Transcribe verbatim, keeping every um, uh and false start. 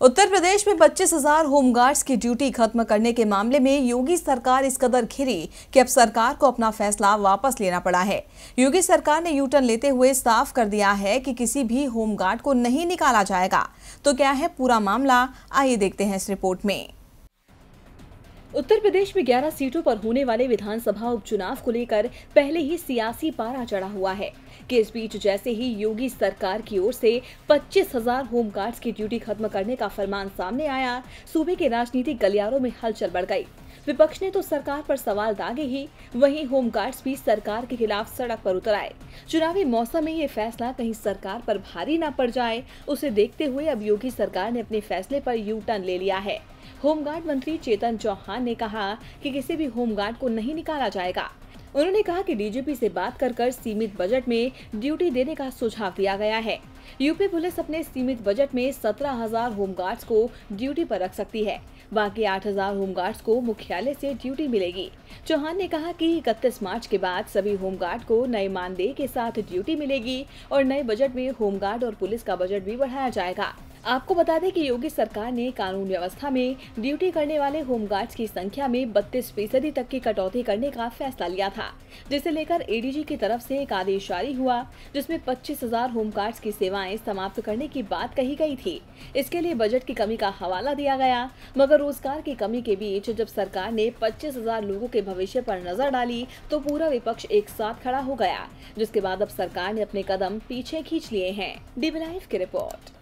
उत्तर प्रदेश में पच्चीस हजार होमगार्ड्स की ड्यूटी खत्म करने के मामले में योगी सरकार इस कदर घिरी कि अब सरकार को अपना फैसला वापस लेना पड़ा है। योगी सरकार ने यू टर्न लेते हुए साफ कर दिया है कि किसी भी होमगार्ड को नहीं निकाला जाएगा। तो क्या है पूरा मामला, आइए देखते हैं इस रिपोर्ट में। उत्तर प्रदेश में ग्यारह सीटों पर होने वाले विधानसभा उपचुनाव को लेकर पहले ही सियासी पारा चढ़ा हुआ है कि इस बीच जैसे ही योगी सरकार की ओर से पच्चीस हजार होमगार्ड्स की ड्यूटी खत्म करने का फरमान सामने आया, सूबे के राजनीतिक गलियारों में हलचल बढ़ गई। विपक्ष ने तो सरकार पर सवाल दागे ही, वहीं होमगार्ड्स भी सरकार के खिलाफ सड़क पर उतर आए। चुनावी मौसम में ये फैसला कहीं सरकार पर भारी न पड़ जाए, उसे देखते हुए अब योगी सरकार ने अपने फैसले पर यू टर्न ले लिया है। होमगार्ड मंत्री चेतन चौहान ने कहा कि किसी भी होमगार्ड को नहीं निकाला जाएगा। उन्होंने कहा कि डीजीपी से बात कर कर सीमित बजट में ड्यूटी देने का सुझाव दिया गया है। यूपी पुलिस अपने सीमित बजट में सत्रह हजार होमगार्ड्स को ड्यूटी पर रख सकती है, बाकी आठ हजार होमगार्ड्स को मुख्यालय से ड्यूटी मिलेगी। चौहान ने कहा कि इकतीस मार्च के बाद सभी होमगार्ड को नए मानदेय के साथ ड्यूटी मिलेगी और नए बजट में होमगार्ड और पुलिस का बजट भी बढ़ाया जाएगा। आपको बता दें कि योगी सरकार ने कानून व्यवस्था में ड्यूटी करने वाले होमगार्ड्स की संख्या में बत्तीस फीसदी तक की कटौती करने का फैसला लिया था, जिसे लेकर एडीजी की तरफ से एक आदेश जारी हुआ, जिसमें पच्चीस हजार होमगार्ड्स की सेवाएं समाप्त करने की बात कही गई थी। इसके लिए बजट की कमी का हवाला दिया गया, मगर रोजगार की कमी के बीच जब सरकार ने पच्चीस हजार लोगों के भविष्य पर नजर डाली तो पूरा विपक्ष एक साथ खड़ा हो गया, जिसके बाद अब सरकार ने अपने कदम पीछे खींच लिए हैं। डीबी लाइव की रिपोर्ट।